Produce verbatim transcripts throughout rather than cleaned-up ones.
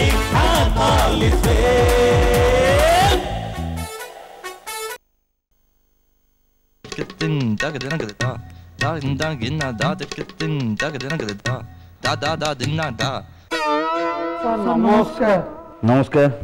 ठीक ठाक all is well. Kittin da da da da da da ginna da da kittin da da da da da da da dinna da. नमस्कार नमस्कार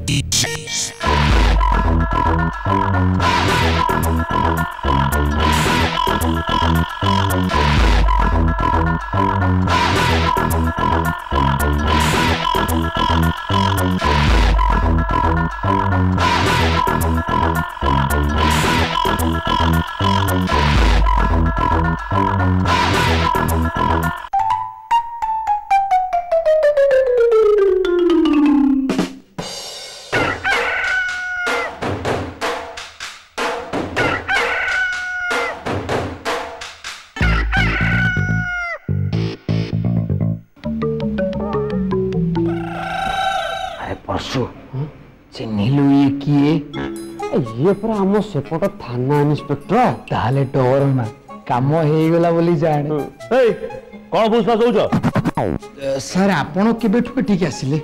चिन्हिलु ये किए ये पर हम सेपट थाना इंस्पेक्टर ताले डर ना काम हे गला बोली जाने ए कोन पुष्पास होउछ सर आपण केबेठु ठीक आसिले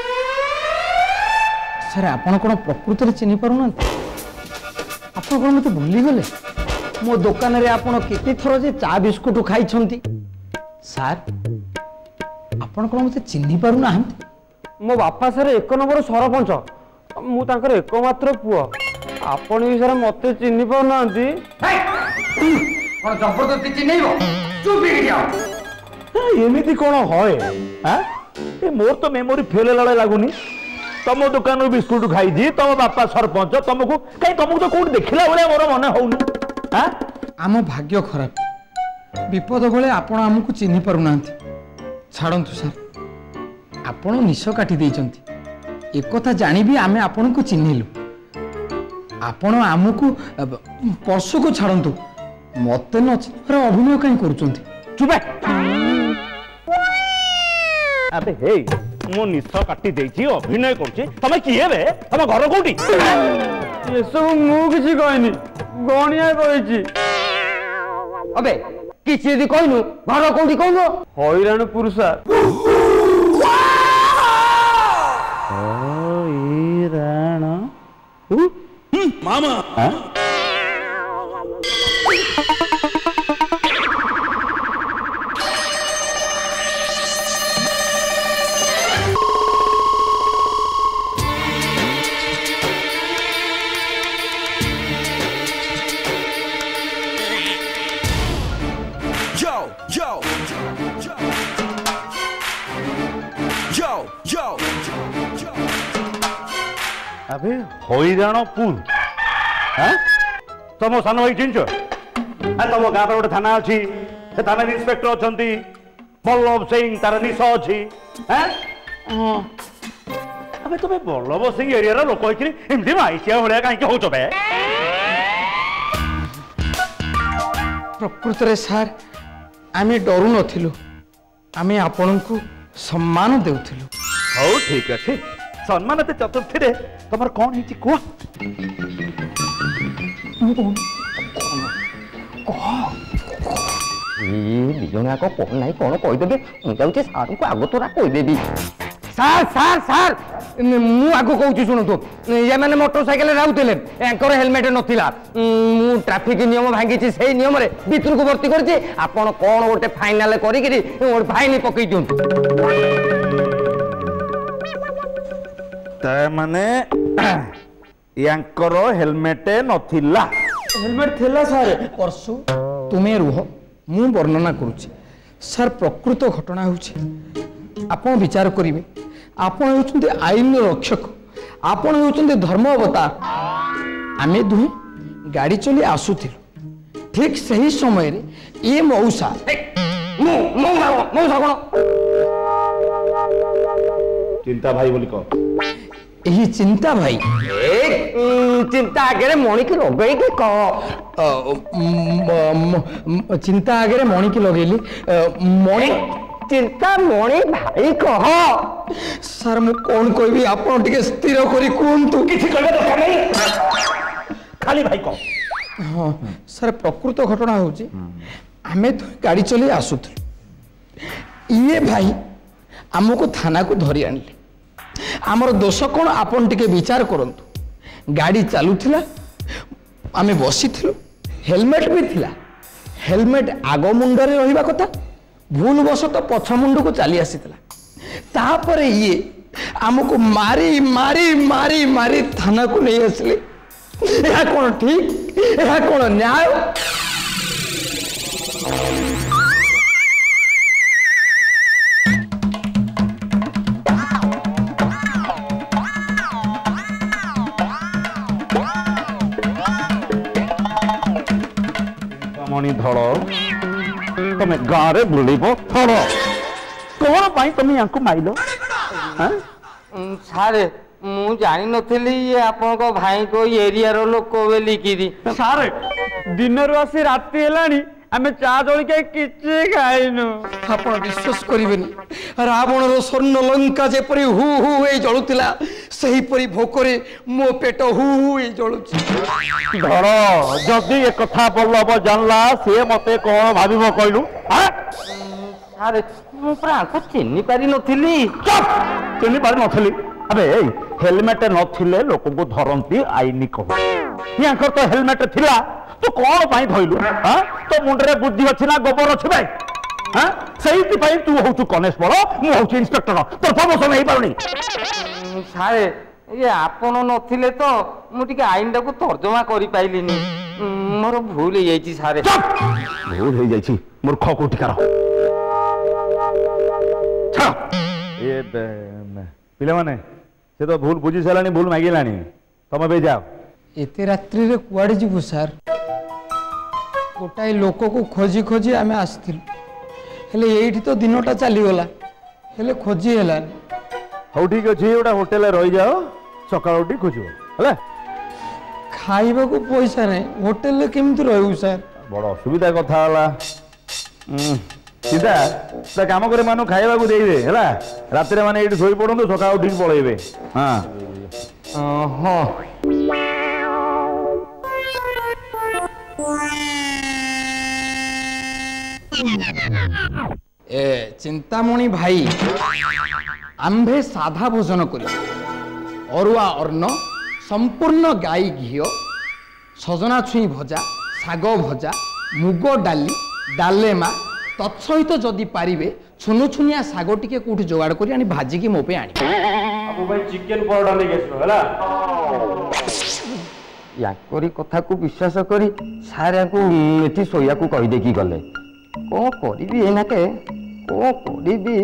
सर आपण कोन प्रकृति रे चिन्हि पारु ना आपण कोन मते भूली गले मो दुकान रे आपण केते थरो जे चा बिस्कुट खाइ छंती सर आपण कोन मते चिन्हि पारु ना मो बापा सर एक नंबर सरपंच मु तांकर एकमात्र पुओ आपण भी सर मते चिन्हि पाउ नांती कोन जबरदस्ती चिन्हिबो चुप ही जाओ एमिति कोन होय हां ए मोर तो मेमोरी फेल लळे लागुनी तम दुकान रो बिस्कुट खाई जी तम बापा सरपंच तुमको कहीं तुमको तो कोड देखिला बळे मोर मन होउनी हां आम भाग्य खराब विपद बेले आपण हमकु चिन्हि पारु नांती छाड़ंतु सर आपण निश काटी देइचंती एक कथा जानी भी आमे आपण को चिन्हिलु आपण आमको पर्स को छाड़ंतु मते न चिन्हर अभिनय कहीं करूचंती चुप अबे हे मो निश काटी देइची अभिनय करची तमे किए बे तमे घर कोठी ये सब मु किछि कहनी गणिया कहैची अबे किछि यदि कहनु घर कोठी कहनु हैरान पुरुषा मामा Yo, yo, yo, yo, yo, yo. अबे हैरान पुर हाँ तुम सान भाई चिंच तुम गाँव गोटे थाना अच्छी थाना इंस्पेक्टर अच्छा बल्लभ सिंह तार निश अच्छी अबे तुम्हें बल्लभ सिंह एरिया लोक एमती माइचिया भाया कहीं हो प्रकृत रे सार आमे डरू नथिलु आमे आपण को सम्मान देउथिलु हौ ठीक अछि सम्मान ते चतुर्थी रे तमर कोन हिची को दिजना को कौन नहीं कौन कही देबे मुझे सार को आगो तोरा कही देबी सार सार सार मु आगो कहूची सुनो तो ये माने मोटरसाइकिल राउतले एंकर हेलमेट नथिला मु ट्रैफिक नियम भांगी छी सेही नियम रे भीतर को भर्ती करछि आपण कोन गोटे फाइनल करी कि गोटे फाइन पकई दियंतु ता माने यांकर हेलमेट नथिला हेलमेट थिला सर परसु तुमे रुह मु वर्णना करूची सर प्रकृत घटना होची आपण विचार करिवे आपण होचंती आईन रक्षक आपण होचंती धर्म अवतार आमे दुहे गाड़ी चली आसुथिलु ठीक सही समय रे ए मौसा मो मौसा मौसा कोन चिंता भाई बोली को यही चिंता भाई चिंता आगे मणि की लगे कि चिंता आगे मणि की लगेली मणि चिंता मणि भाई कह सर मु कौन कहबी आपण टिके स्थिर करी कोंतु किछि कहबे दरकार नहीं खाली भाई कह हां सर प्रकृत घटना होची आमे तो गाड़ी चली आसुथु ये भाई हमको थाना को धरी आनले आमर दोष कौन आपन टिके विचार करंतु गाड़ी चलुथिला आमे बसिथिलु हेलमेट भी थिला हेलमेट आग मुंडरे रहिबा कथा भूल बस तो पछ मुंड को चली आसीथिला तापरे ये आमको मारी मारी मारी मारी थाना को नहीं आसले यह कौन ठीक यह कौन न्याय मणि धड़ तमे गाँव बुलब थड़ कौन पाई तमे या माइल सारे मु जानी नथिली ये आपन को भाई को एरिया रो लोक बोलिकी सारे दिन रु आसी राति हेलानी आमे चा जळिके किछि खाइनु आपण विश्वास करिवेनी रावण रो स्वर्ण लंका जेपरि हु हु ए जळुतिला सही परि भोकरे मो पेट हु हु ए जळुछि धड़ जदि ए कथा बल्लभ जानला से मते कोन भाबिबो कहलु हां सारे मु प्रा को चिन्नी पारि नथिली चुप चिन्नी पारि नथिली अबे हेलमेट नथिले लोक को धरंती आईनी कहो यांकर तो हेलमेट थिला तो कौन पाई धइलु हां तो मुंडरे बुद्धि अछि ना गोबर अछि भाई हां सही पाई तू होतु कनेस्टेबल मु होतु इंस्पेक्टर तो प्रमोशन नहीं पाउनी सारे ये आपन नथिले तो मु टिके आईन को तर्जमा करि पाइलिनी मोर भूल हे जाईची सारे भूल हे जाईची मूर्ख कोटिकार छ ए पिले माने से तो भूल बुझी सालानी भूल मागिलानी तमे बे जाओ एते रात्रि रे कुआडे जीवु सर गोटाई लोक को खोजी खोजी आमे आस्थिल हेले एठी तो दिनटा चली गला हेले खोजी हेलानी हौ ठीक अछि ओडा होटल रहि जाओ सकाळ उठी खोजो हला खाइबा को पैसा नै होटल ले केमिति रहउ सर बड़ असुविधा कथा हला सीधा ता काम करे मानु खाइबा को देई दे हला राति रे माने एठी सोई पडंदो सकाळ उठी पळेबे हां हां ए चिंतामणि भाई आंभे साधा भोजन करी अरुआ अर्ण संपूर्ण गाई घी सजना छुई भजा साग भजा मुग डाली डालेमा तत्सहित जदि पारिबे छुनु छुनिया साग टिके कोठी जोगाड़ करी आनी भाजी की मोपे आनी अब भाई चिकन पाउडर ले गेसलो हला या करी कथा को विश्वास करी सारे को एठी सोया को कहि देखि गले को करिबी एनाके को करिबी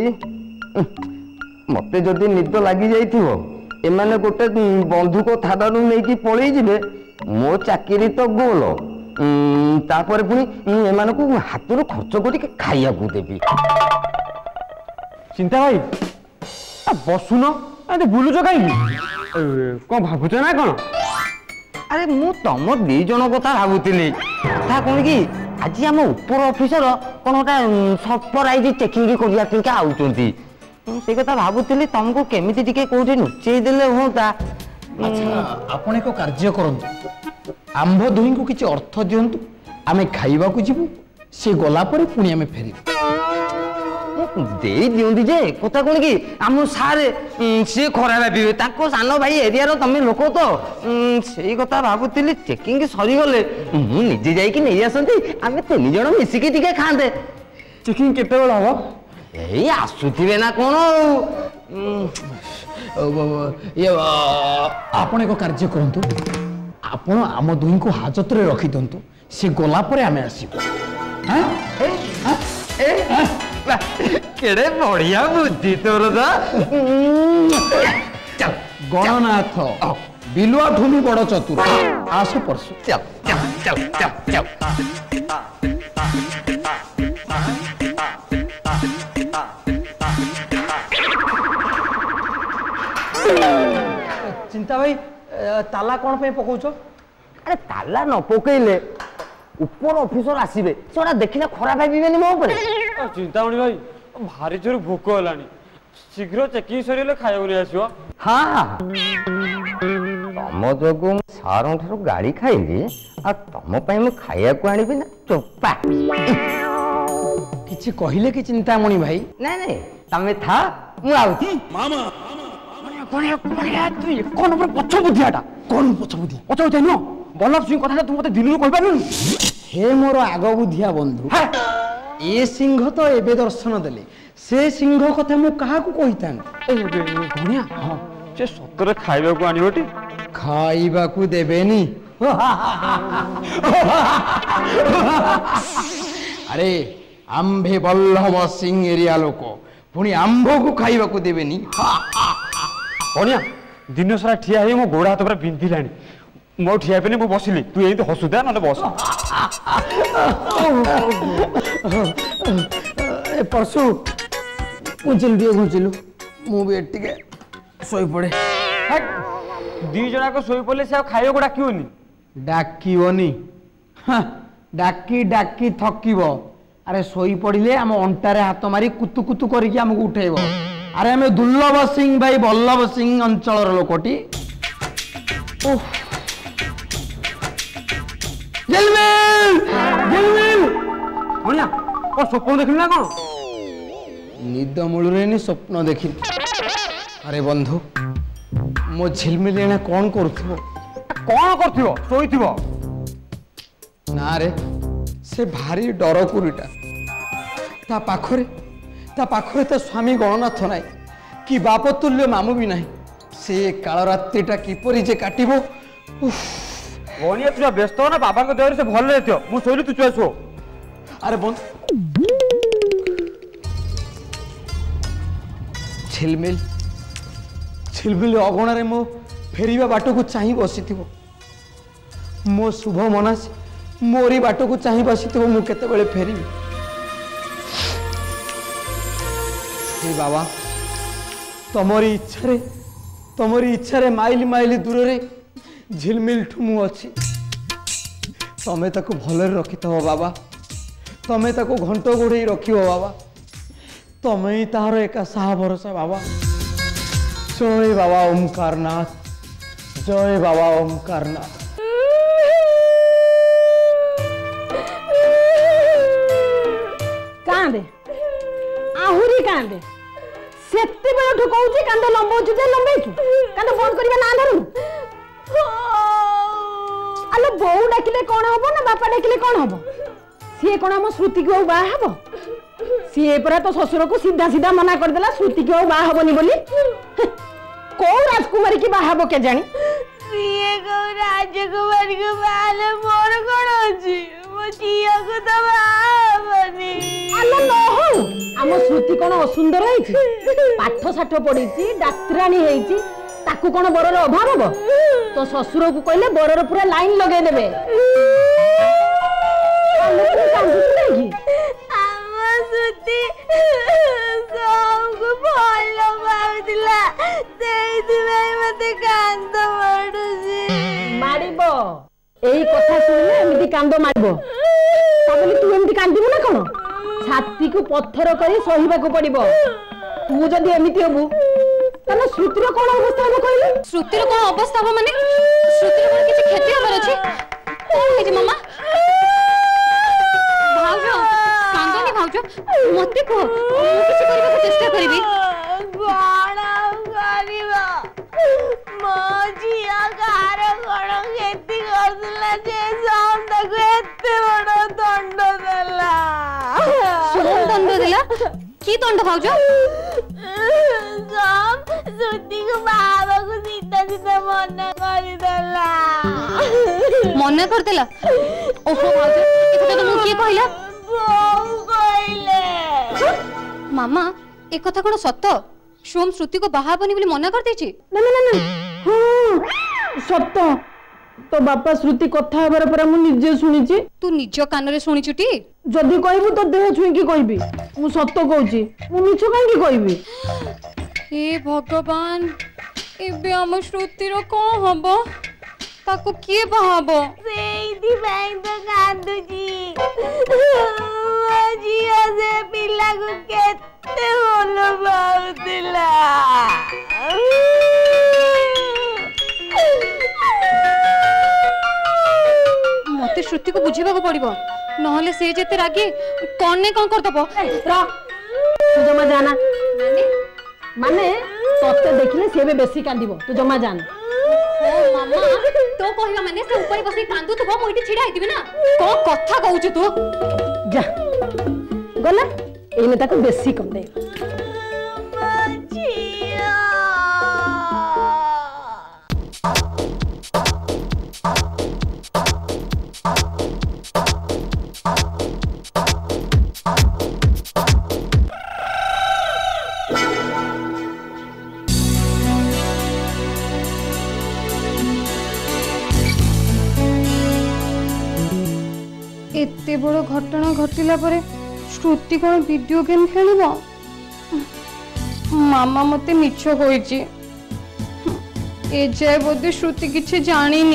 मते जदि निद लागि जाइथिबो एमाने गोटे बंधुक थादानु नै कि पळेई जिबे मो चाकरी तो गोल तापर पुनी मु एमाने को हातरो खर्च करी खाइया को देबी चिंता भाई आ बसुन अरे बुलुच काई कोन भाबुच ना कोन अरे मु तम दी जन कथा भाबुतिली ता कोन की आज आम ऊपर ऑफिसर कौन गोटे सरप्राइज चेकिंग करिया के आउचंती से कथा भाबुतिली तुमको केमिति टिके कोठी नुचेई देले होता अच्छा आपण एक कार्य करंतु आंभ दुही को किछि अर्थ दियंतु आमे खाइबा को जिवु से गला पर पुणी आमे फेरि दे दियंती जे कथा कोन की आम सारे से खरा भाबिबे ताको सानो भाई एरिया रो तमे लोक तो सेही कथा भाबुतिली चेकिंग सरी गले मु निजे जाई कि नै आसंती आमे तीन जण मिसी के टिके खांदे चेकिंग केते बेला हो एई आसुथिबे ना कोन ये आपण एक कार्य करंतु आपण आम दुही को हाजत रे रखि दंतु से गला पर आमे आसीबो हां ए हां ए केड़े बढ़िया बुद्धि तोर दा चल गणनाथ बिलुआ ढूमी बड़ चतुर आसो परसु चल चल चल चल चिंता भाई ताला कौन पे पकाउछ अरे ताला न पकेइले ऊपर ऑफिसर आसीबे सेडा देखिना खरा भाबिबेनी मो ऊपर चिंतामणि भाई भारी जोर भूख हलानी शीघ्र चेकिंग सरिले खाइबो नै आसीबो हां तम जगु सारों ठारो गाड़ी खाइली आ तम पई म खाइया को आनिबे ना चोपा किछि कहिले कि चिंतामणि भाई नै नै तमे था मु आउती मामा बड़िया बड़िया तू एक नंबर पछ बुद्धियाटा कौन पछ बुद्धि पछ बुद्धि नो बल्लभ सिंह कथा तू मते दिनू कहि पारनु हे मोर आग बुद्धिया बंधु ए सिंह तो एबे दर्शन देले से सिंह कथा मु कहा को कहितान ए घणिया हां से सतरे खाइबा को आनिबटी खाइबा को देबेनी अरे आंबे बल्लभ सिंह एरिया लोक पुणी आंब को खाइबा को देबेनी घणिया दिन सारा ठिया हे मो गोड़ा हाथ पर बिंधिलानी मो ठिया पेने मो बसिली तू एई तो हसुदा न बस ए परसु उजल दिए घुचिलु मु भी एटिके सोई पड़े दी जना को सोई पड़ले से खाइयो को डाकियोनी डाकियोनी डाकी डाकी थकिबो अरे सोई पड़िले आम अंटारे हाथ मारी कुतु कुतु करके हमको उठेब अरे आम दुर्लभ सिंह भाई बल्लभ सिंह अंचल लोकटी स्वप्न देखिल ना कौन निद मूल स्वप्न देखिल अरे बंधु मो झिलमिल एना कौन करुथिबो कौन करथिबो सोईथिबो ना रे से भारी डर कुरीटा ता पाखरे ता पाखरे ता स्वामी गणनाथ नाई कि बाप तुल्य मामू भी नहीं से काल रात्रिटा किपरि जे काटिबो गणिया तू व्यस्त हो ना बाबा को देहरे से भल रहतियो मु सोइली तू चुआ सो अरे बंद झिलमिल झिलमिल अगणारे मो फेरिबा बाटो को चाहि बसिथिबो मो शुभ मनासी मोरी बाटो को चाहि बसिथिबो मु केते बेले फेरिबी हे बाबा तमरी इच्छा रे तमरी इच्छा रे माइल माइल दूर रे झिलमिल ठुमु अछि तमे ताको भले रखिथबो बाबा तमे ताको घंटो गोड़े रखिबो बाबा तमे ही तार एका साहा भरोसा बाबा जय बाबा ओमकारनाथ जय बाबा ओमकारनाथ कांदे आहुरी कांदे सेत्ते बेला ठुकौची कांद लंबौची जे लंबैछु कांद बंद करिबा ना धरु आलो बोउ डाकिले कोन हबो ना बापा डाकिले कोन हबो सी कोन हम श्रुति को बा हबो सी परा तो ससुर को सीधा सीधा मना कर देला श्रुति को बा हबोनी बोली को राजकुमारी की बा हबो के जानी ये को राजकुमारी को बाले मोर कोन अछि मो जिया को तो बाबनी आलो न हो हम श्रुति कोन असुंदर हेछि पाठ साठ पढिछि डाक्टरानी हेछि ताकू कोन बरर अभाव हबो तो ससुर को कहले बरर पूरा लाइन लगे देबे श्रुति सबको भल पाउला मते कांद माडुसी मारिबो एई कथा सुनले एमिति कांद मारिबो ताबली तू एमिति कांदिबो ना कोन छाती को पत्थर करी सहिबा को पड़िबो तू जदी एमिति होबु तने श्रुतिर कोन अवस्था हो कहले श्रुतिर कोन अवस्था हो माने श्रुतिर कोन किछि क्षति होबर अछि कोन हेछि मम्मा भाउजो कांदनी भाउजो मते को किछि करबा चेष्टा करबी गाना करिबा मजिया कार कोन खेती करदिला जे साउंड को एते बड़ दंड देला सोन दंड देला की दंड भाउजो सब सुती को बाबा को सीधा सीधा मना कर देला मना कर देला ओहो भाउजो एकटा तो मु की कहला बहु कहले मामा एक कथा कोन सत्य सोम श्रुति को बाहा बनी बोली मना कर देछि ना ना ना हां सत्य तो बापा श्रुति कथा हबार पर मु निजे सुनिछि तू निज कान रे सुनिछुटी जदी कहबू तो देह छुई की कहबी मु सत्य कहूची मु मिछ काहे की कहबी हे भगवान एबे हम श्रुति रो को हबो ताको के बहाबो सेइदी भाई तो कांदुची जिया से पिला को केते होलो बाउतिला मते श्रुति को बुझेबा को पड़िबो नहले से जेते रागी कोन ने कोन कर दबो रा तू जमा जाना माने माने तते देखिले से बे बेसी कांदिबो तू जमा जान ओ मामा तो कहबा माने से ऊपर बसी कांदू तो मो इठी छिड़ा आइतिबे ना को कथा कहू तू जा गला एने ताको बेसी कम दे एते बड़ घटना घटिला परे श्रुति कौन वीडियो गेम खेल मामा मते मिछ होइची ए जाय बोधे श्रुति किछि जानिनी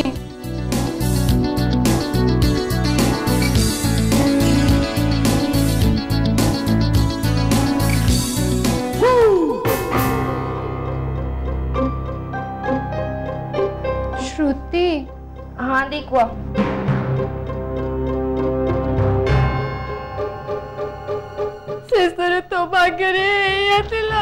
श्रुति हाँ देखो शेषरे तो भाग्य रे आतिला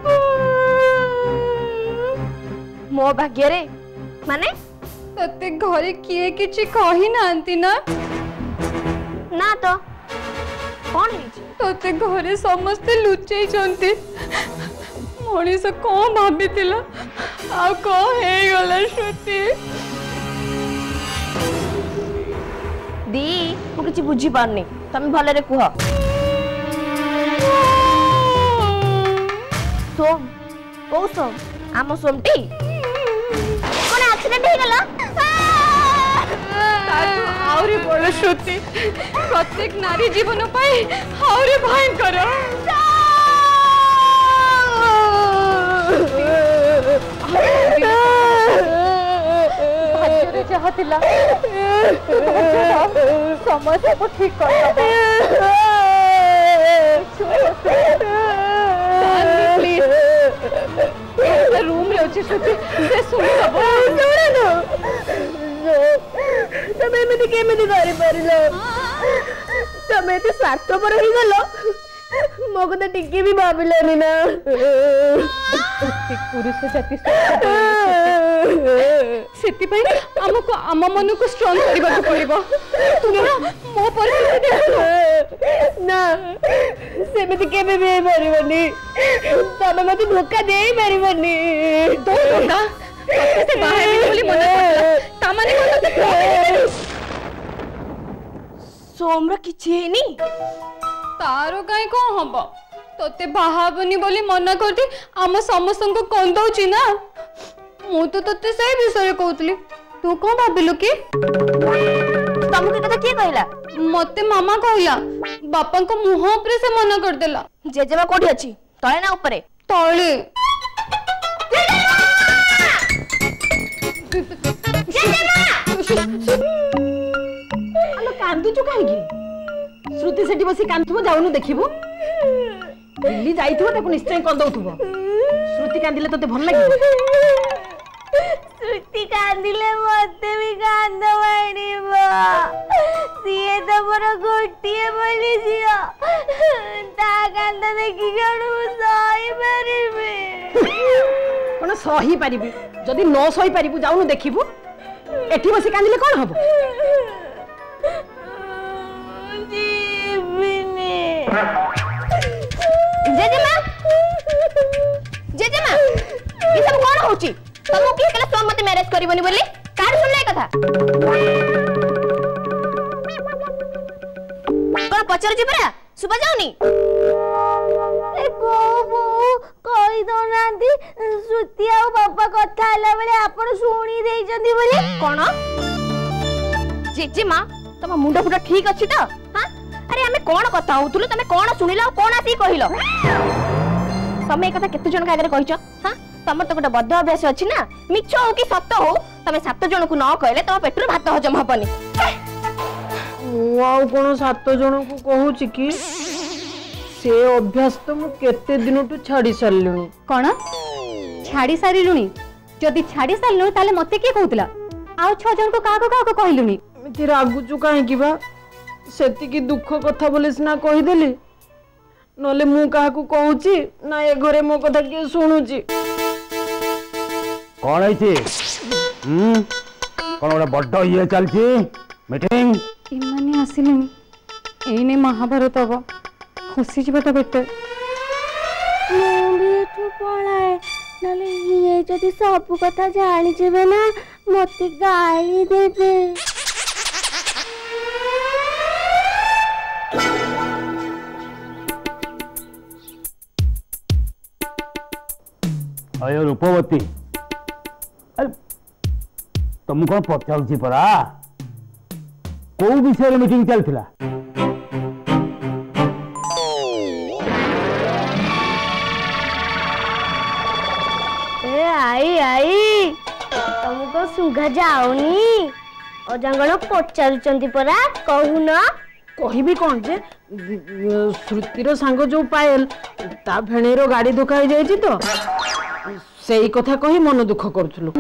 मो भाग्य रे माने तते घरे किए किछि कहि नांती ना ना तो कौन है तते घरे समस्ते लुचै छंती मनीष कौन भाबितिला आ को हे गला श्रुति दी मु किछि बुझी पारनी तमे भले रे कुह सोम को सोम आम सोमटी कोन एक्सीडेंट हे गला तातु आउरी बड़ श्रुति प्रत्येक नारी जीवन पाई आउरी भयंकर भाग्य जहाँ थिला समस्या को ठीक कर रूम रे अच्छी श्रुति से सुन सब तमे एमती केमिति करि परिलो तमे एते स्वार्थपर होई गलो मो कथा टिके भी भाबिलोनी ना पुरुष जाति सेति पई हमको आम मन को स्ट्रांग करबा को पड़िबो तुम ना मो परिस्थिति देखो ना सेमिति केबे भी परिबनी तमे मते धोखा देई परिबनी तो धोखा तते से बाहर भी बोली मना करला ता माने कोन तते सोमरा किछि हेनी तारो काई को हबो तते बाहाबनी बोली मना करती आम समस्त को कोन दउची ना मु तो तते सही विषय कहतली तू कोन भाबिलु की तुमके कथा के कहला मते मामा कहला बापा को मुंह ऊपर से मना कर देला जेजेमा कोठी अछि तळे ना ऊपरे तळे आलो कांदू छु काहे की श्रुति सेठी बसी कांदथबो जाउनु देखिबो दिल्ली जाइथबो ताको निश्चय कंदौथबो श्रुति कांदिले तते भल लागिबो श्रुति कांदिले मते भी कांद मारिबो सिए तो मोर गोटिए बोली जियो ता कांद देखि गणु सही परिबे कोन सही परिबी जदी न सही परिबु जाउनु देखिबो एठी बसी कांदिले कोन हबो जेजेमा जेजेमा ये सब कोन होची तुम की केला सोम मते मैरिज करबनी बोली कार सुनले कथा कोन पचर जी परा सुबा जाउनी ए कोबो कहि दो नांदी श्रुति आ पापा कथा हला बेले आपण सुनी देई जंदी बोली कोन जेजेमा तम मुंडा फुटा ठीक अछि त हां अरे हमें कोन कथा होतुलो तमे कोन सुनिला कोन आसी कहिलो तमे कथा केते जन का आगे कहिचो हां तमर तो गोटे बद्ध अभ्यास अछि ना मिछ हो कि सत्य हो तमे सात जन को न कहले तम पेटर भात हजम हबनी वाओ कोन सात जन को कहूची कि से अभ्यास तो मु केते दिन टू छाडी सरलुनी कोन छाडी सारी लुनी जदी छाडी सारलु ताले मते के कहउतला आ छ जन को का का का कहलुनी मिति रागुचु काहे कि बा सेति की दुख कथा बोले सिना कहि देली नले मु काहा को कहूची ना ए घरे मो कथा के सुनुची कौन है हम्म कौन गोटे बड़ ये चलती मीटिंग इमाने आसिलेनी एने महाभारत हब खसी जाटा बेटर पलाए नले ये जदि सब कथा जानी जेबे ना मते गाली देबे अयो रूपवती तुम कौन पचार परा कौ विषय मीटिंग चलता आई आई तुमको सुगा जाओनी अजांगण पचारुचंती परा कहून कहबी कौन जे श्रुतिर सांग जो पायल ता भेणेर गाड़ी धोका हो जाई तो सेई कथा कही मन दुख करथुलु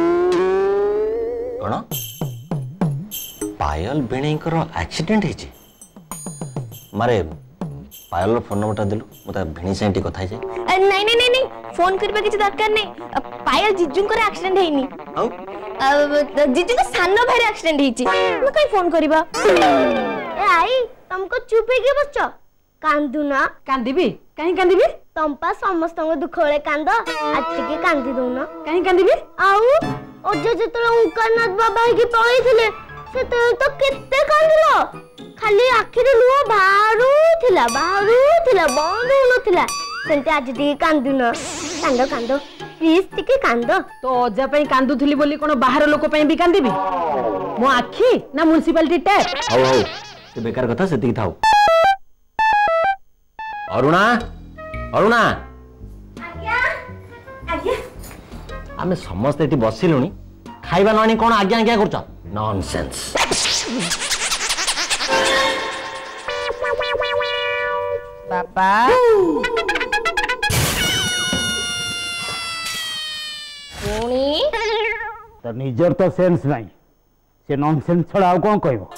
कौन पायल बेणेकर एक्सीडेंट हेची मारे पायल फोन नंबर देलु मत भिणी से कथा जाए नहीं नहीं नहीं नहीं फोन करबा किछ दरकार नहीं पायल जिजुंकर एक्सीडेंट हेनी आउ जिजु का सानो भाई एक्सीडेंट हेची म कई फोन करबा ए आई तुमको चुप हे के बच्चा कांदू ना कांदीबी काहे कांदीबी तंपा समस्त दुख बेले कांद आज टिके कांदी दउना काहे कांदीबी आउ ओजे जतले उकानाथ बाबा के पळै थिले से तो केते कांदिलो खाली आखिरे लुह बाहरु थिला बाहरु थिला बंद हो नथिला सेंते आज टिके कांदू ना कांदो कांदो प्लीज टिके कांदो तो अजा पई कांदुथली बोली कोन बाहर लोक पई भी कांदीबी मो आखी ना म्युनिसिपालिटी टैक्स हौ हौ ते बेकार कथा सेति थाउ अरुणा अरुणा आज्ञा आज्ञा आमे समस्त एटी बसिलुनी खाइबा नानी कोन आज्ञा आज्ञा करछ नॉनसेंस बाबा पुणी तो निजर तो सेंस नहीं से नॉनसेंस छड़ा आउ कौन कहबो